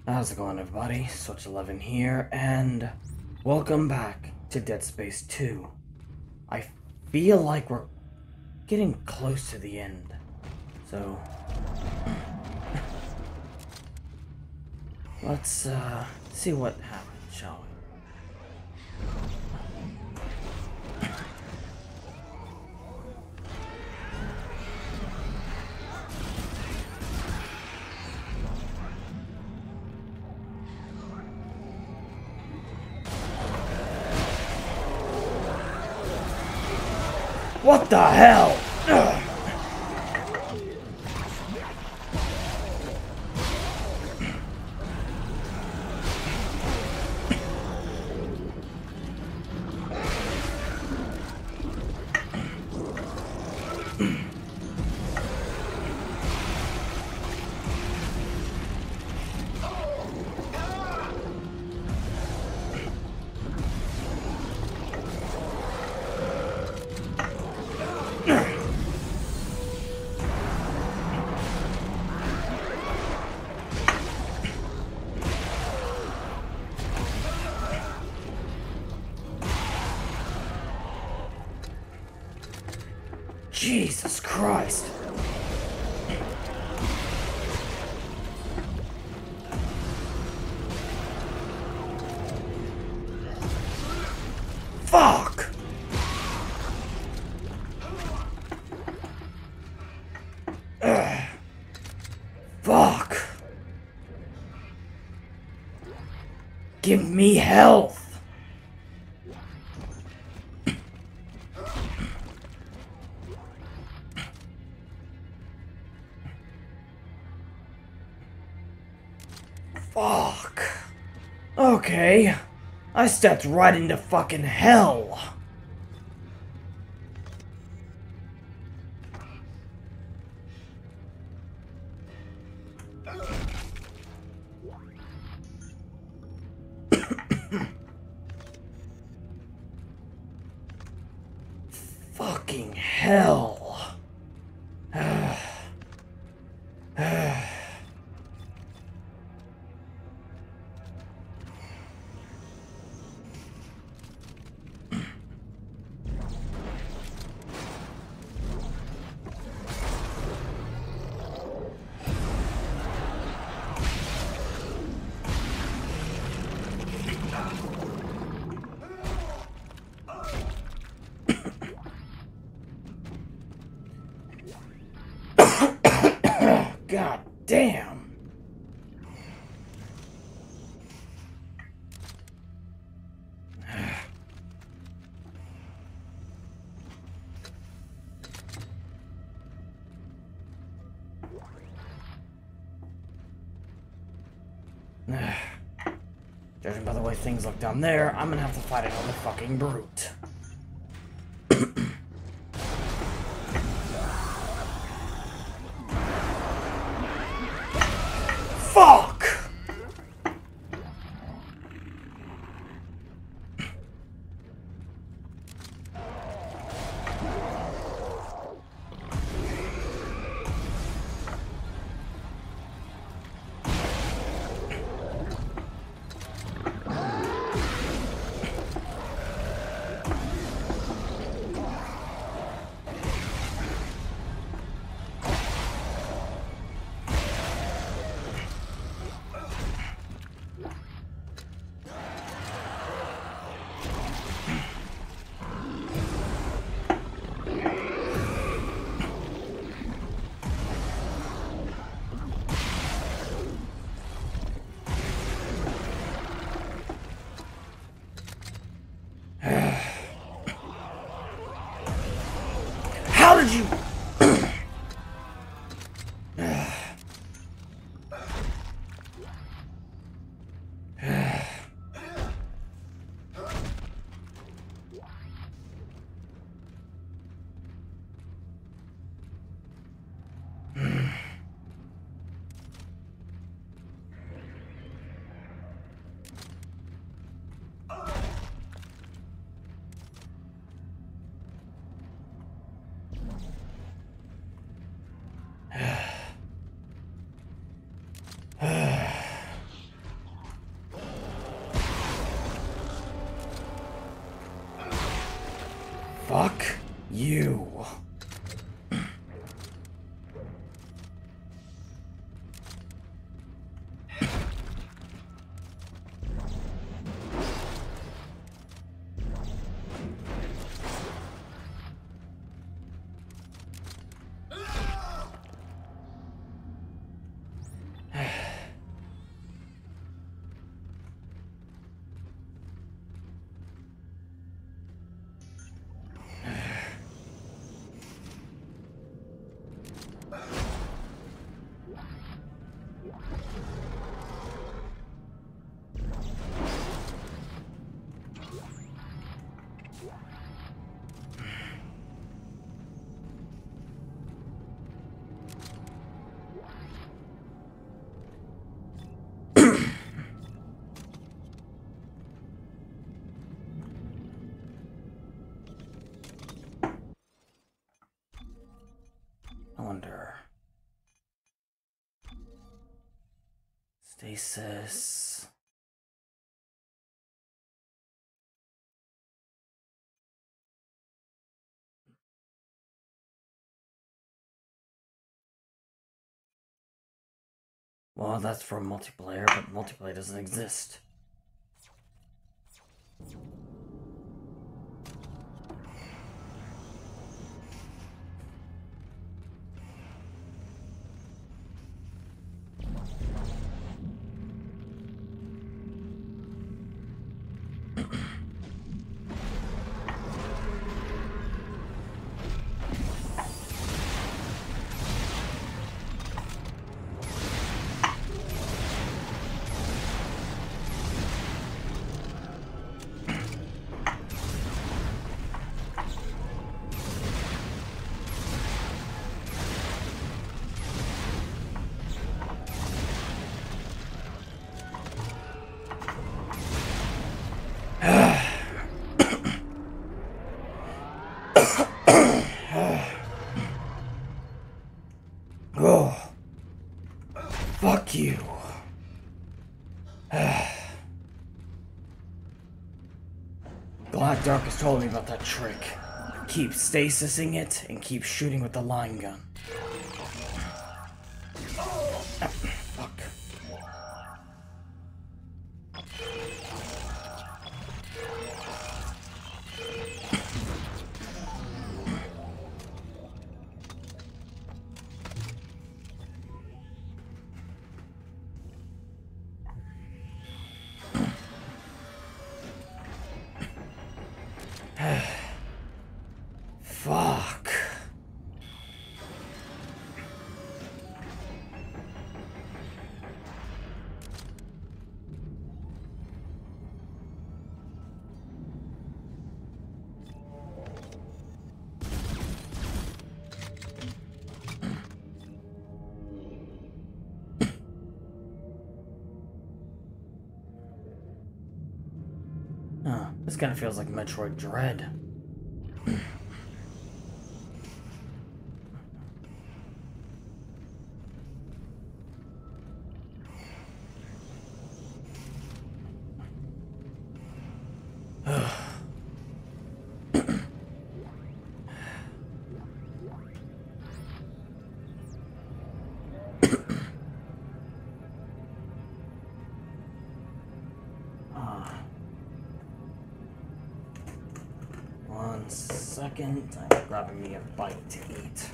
How's it going, everybody? Switch-11 here, and welcome back to Dead Space 2. I feel like we're getting close to the end, so let's see what happens, shall we? What the hell? Ugh. Jesus Christ. Fuck. Ugh. Fuck. Give me health. Fuck. Okay. I stepped right into fucking hell. Fucking hell. God damn. Judging by the way things look down there, I'm gonna have to fight another fucking brute. Fuck! Fuck you. I wonder. Stasis. Well, that's for multiplayer, but multiplayer doesn't exist. Oh, fuck you. Glad Darkus told me about that trick. Keep stasising it and keep shooting with the line gun. Fuck. Fuck. Huh, this kind of feels like Metroid Dread. One second, I'm grabbing me a bite to eat.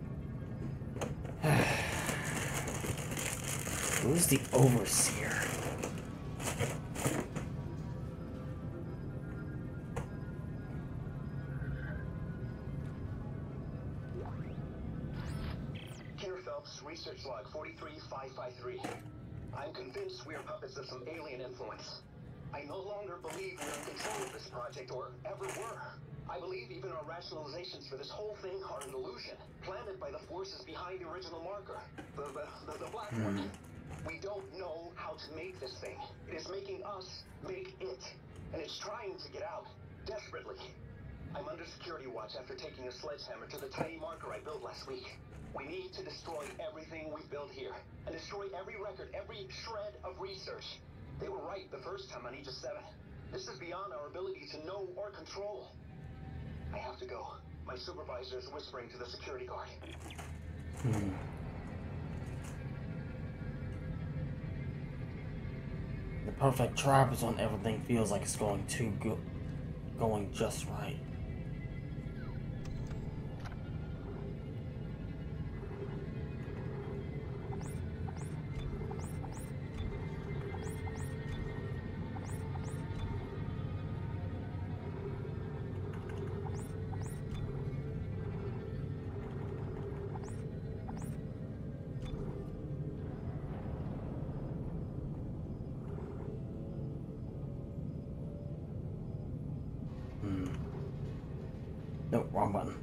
Who's the overseer? Research log 43553. I'm convinced we're puppets of some alien influence. I no longer believe we're in control of this project, or ever were. I believe even our rationalizations for this whole thing are an illusion, planted by the forces behind the original marker. The black one. We don't know how to make this thing. It is making us make it. And it's trying to get out, desperately. I'm under security watch after taking a sledgehammer to the tiny marker I built last week. We need to destroy everything we've built here, and destroy every record, every shred of research. They were right the first time on Aegis 7. This is beyond our ability to know or control. I have to go. My supervisor is whispering to the security guard. The perfect trap is when everything feels like it's going too good, going just right. No, wrong button.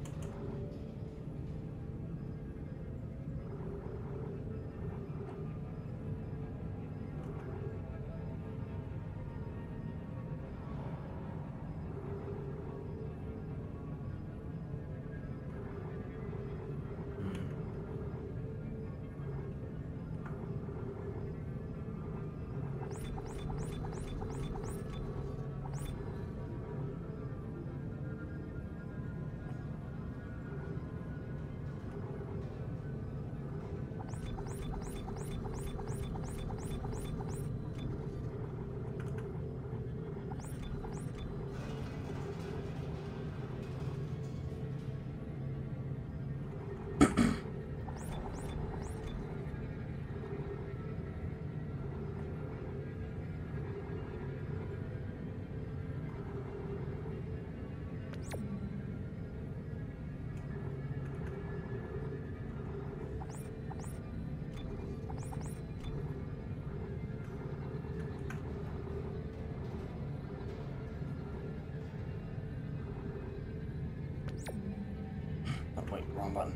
Oh, wait, wrong button.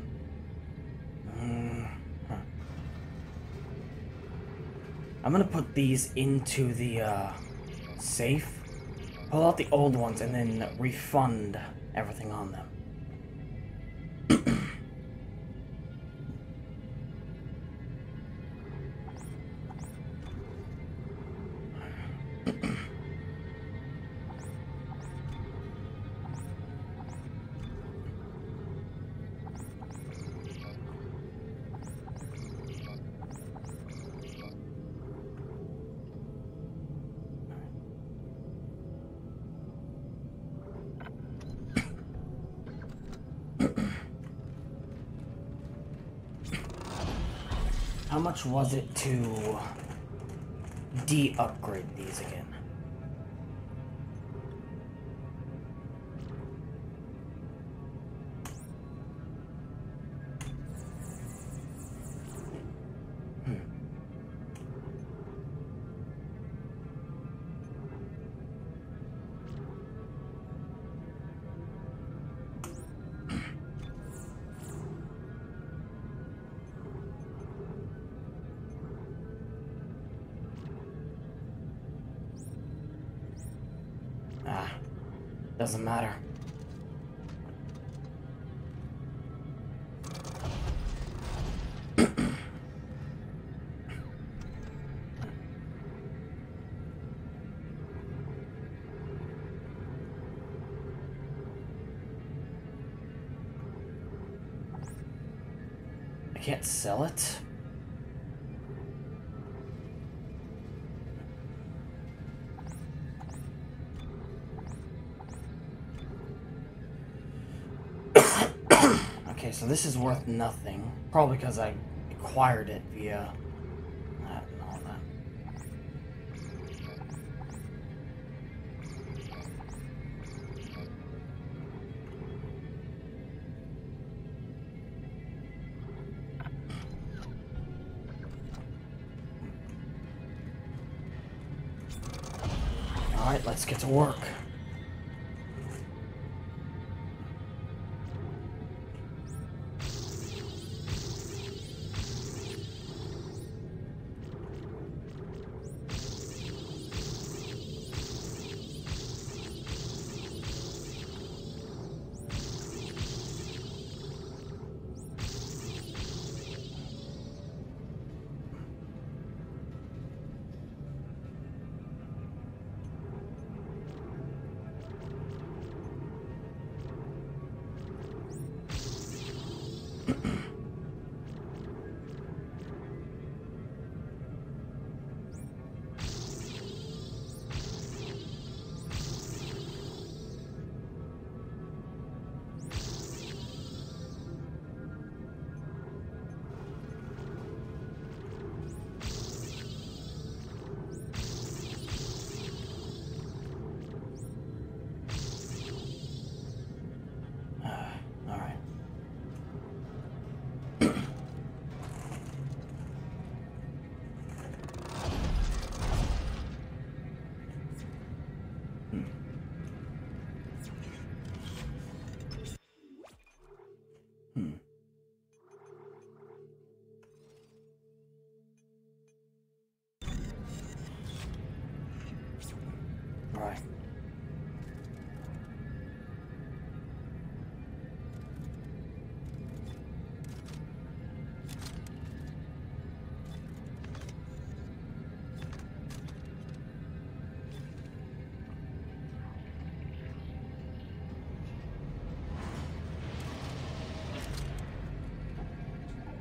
I'm gonna put these into the safe, pull out the old ones, and then refund everything on them. How much was it to de-upgrade these again? Doesn't matter. I can't sell it? Okay, so this is worth nothing. Probably because I acquired it via that and all that. Alright, let's get to work.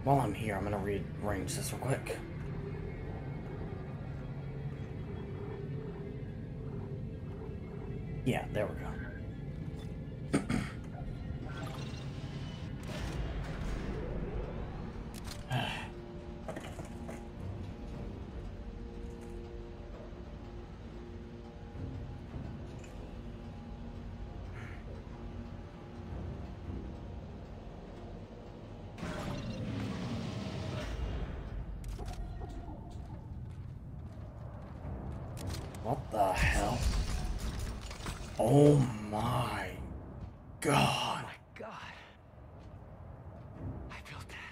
While I'm here, I'm gonna rearrange this real quick. Yeah, there we go. What the hell? Oh my god. Oh my god. I built that.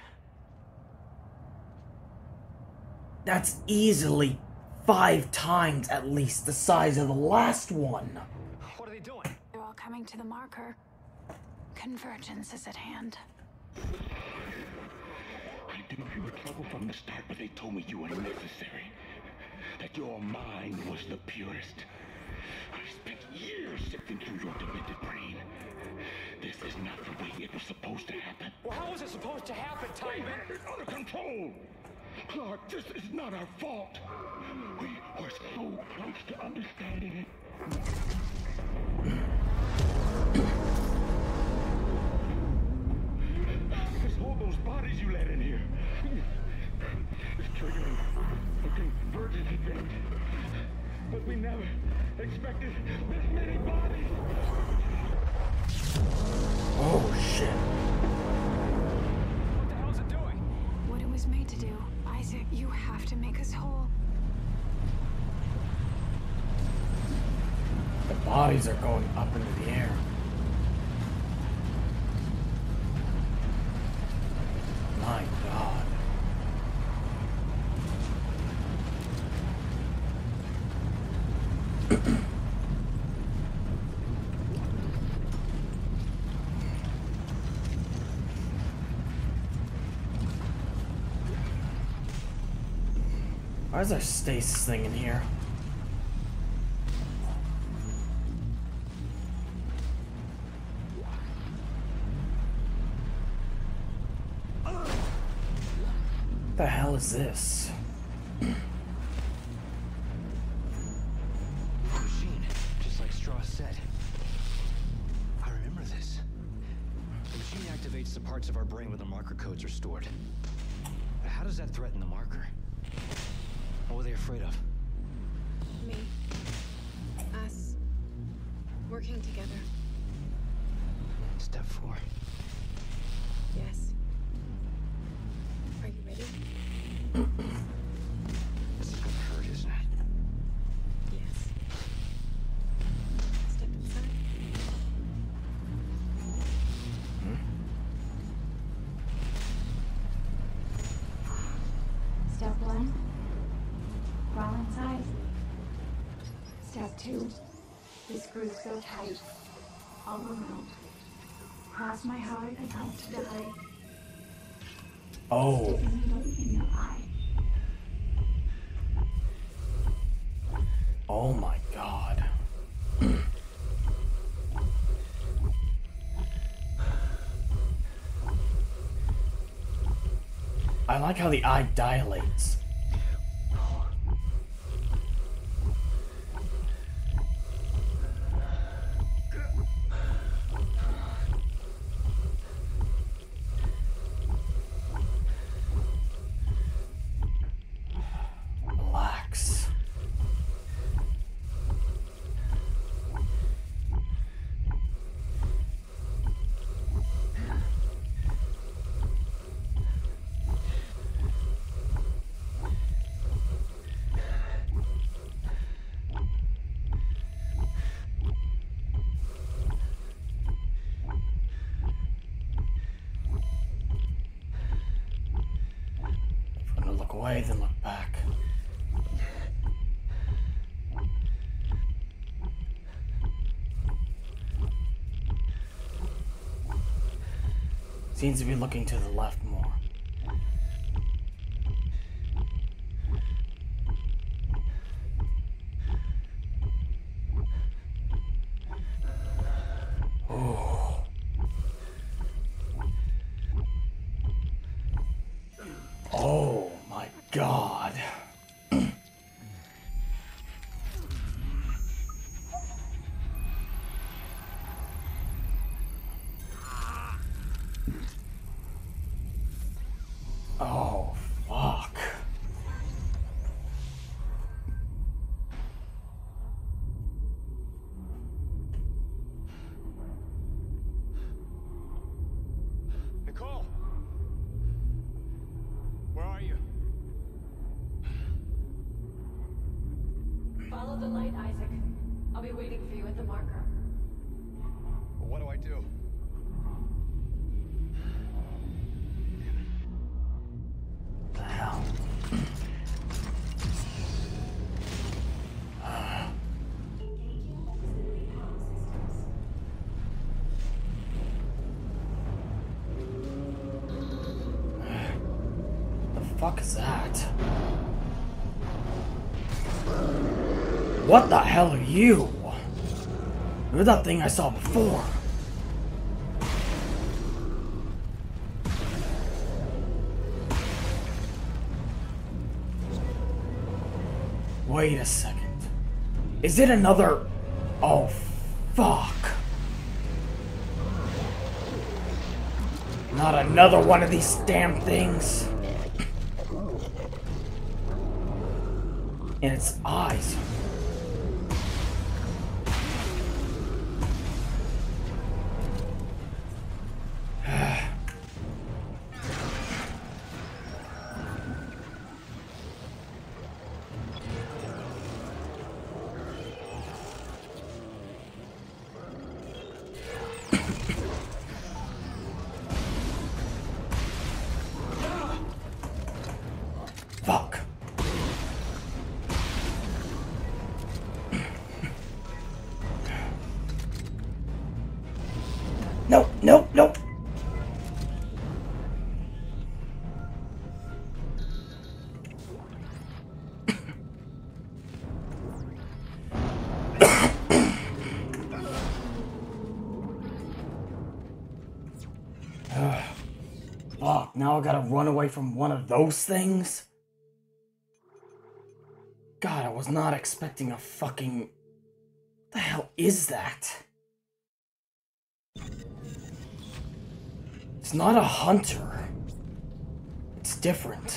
That's easily 5 times at least the size of the last one. What are they doing? They're all coming to the marker. Convergence is at hand. I knew you were trouble from the start, but they told me you were necessary. That your mind was the purest. I spent years sifting through your demented brain. This is not the way it was supposed to happen. Well, how was it supposed to happen, We Timon? had it under control. Clark, this is not our fault. We were so close to understanding it. It's all those bodies you let in here. It's triggering a convergence event. But we never expected this many bodies. Oh shit. What the hell is it doing? What it was made to do. Isaac, you have to make us whole. The bodies are going up into the air. My god. Why is there stasis thing in here? What the hell is this? Machine, just like Straw said. I remember this. The machine activates the parts of our brain where the marker codes are stored. But how does that threaten the marker? What were they afraid of? Me. Us. Working together. Step 4. Yes. Are you ready? This is gonna hurt, isn't it? Yes. Step inside. Step 1. Crawl inside. Step 2. The screws so tight. All around. Cross my heart and hope to die. Oh. Stick a needle in your eye. Oh my god. I like how the eye dilates. Relax. If I'm gonna look away, then look back. Seems to be looking to the left more. Oh. be waiting for you at the marker. But what do I do? What the hell? The fuck is that? What the hell are you? You're that thing I saw before. Wait a second. Is it another... Oh, fuck. Not another one of these damn things. In its eyes. Fuck. No, no, no. Fuck, now I gotta run away from one of those things? God, I was not expecting a fucking... What the hell is that? It's not a hunter. It's different.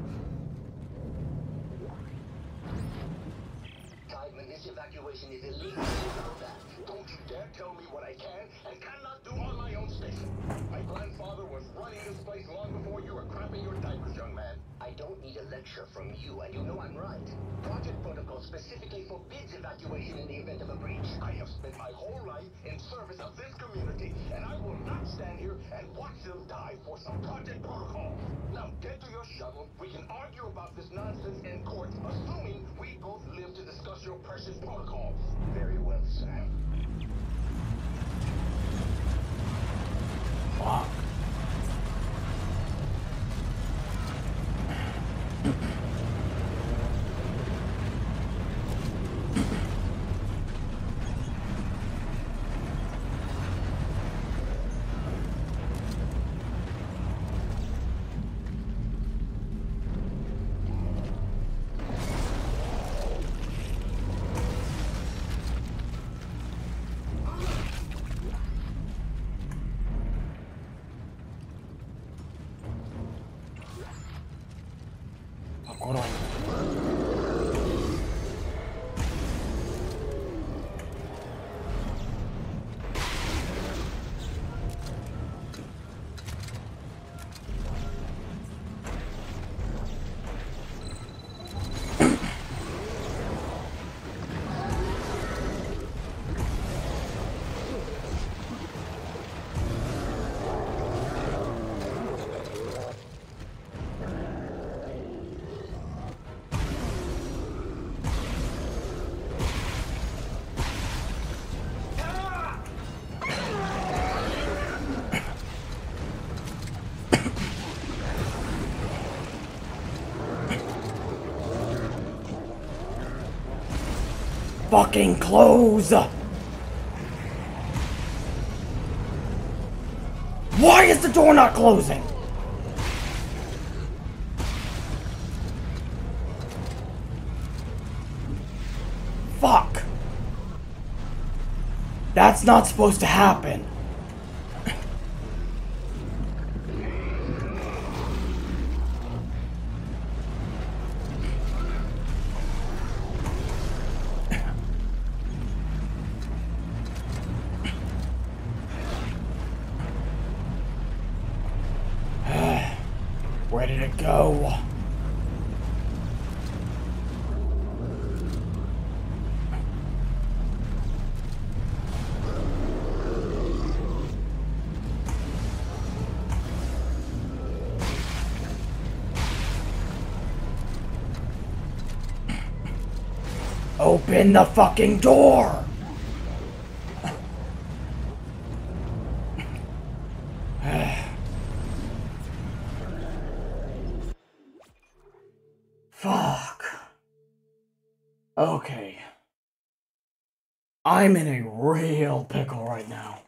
Tideman, this evacuation is illegal. You know that. Don't you dare tell me what I can and cannot do on my own station. My grandfather was running this place long before you were crapping your diapers, young man. I don't need a lecture from you, and you know I'm right. Project Protocol specifically forbids evacuation in the event of a breach. I have spent my whole life in service of this community, and I will not stand here and watch them die for some Project Protocol. Now get to your shuttle. We can argue about this nonsense in court, assuming we both live to discuss your precious protocols. Very well, Sam. Fuck. Fuck, what do I... Fucking close! Why is the door not closing? Fuck! That's not supposed to happen. Where did it go? Open the fucking door! Fuck. Okay. I'm in a real pickle right now.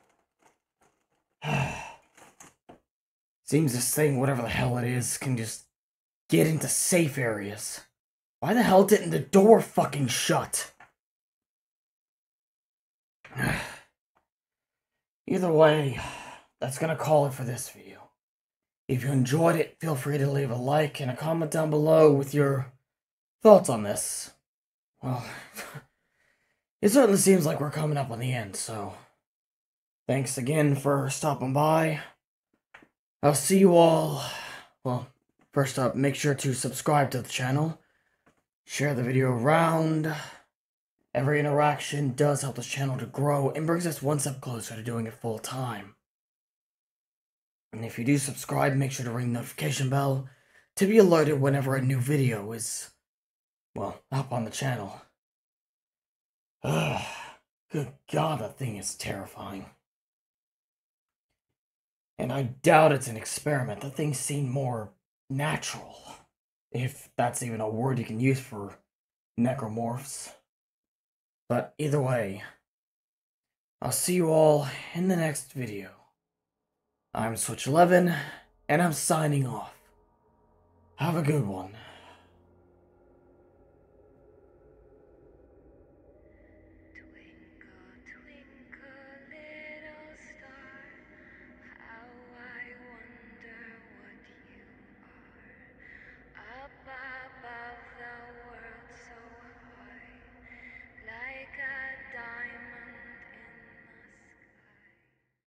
Seems this thing, whatever the hell it is, can just get into safe areas. Why the hell didn't the door fucking shut? Either way, that's gonna call it for this video. If you enjoyed it, feel free to leave a like and a comment down below with your thoughts on this. Well, it certainly seems like we're coming up on the end, so thanks again for stopping by. I'll see you all. Well, first up, make sure to subscribe to the channel, share the video around. Every interaction does help this channel to grow and brings us one step closer to doing it full time. And if you do subscribe, make sure to ring the notification bell to be alerted whenever a new video is, well, up on the channel. Good God, that thing is terrifying. And I doubt it's an experiment. The thing seemed more natural, if that's even a word you can use for necromorphs. But either way, I'll see you all in the next video. I'm Switch-11, and I'm signing off. Have a good one.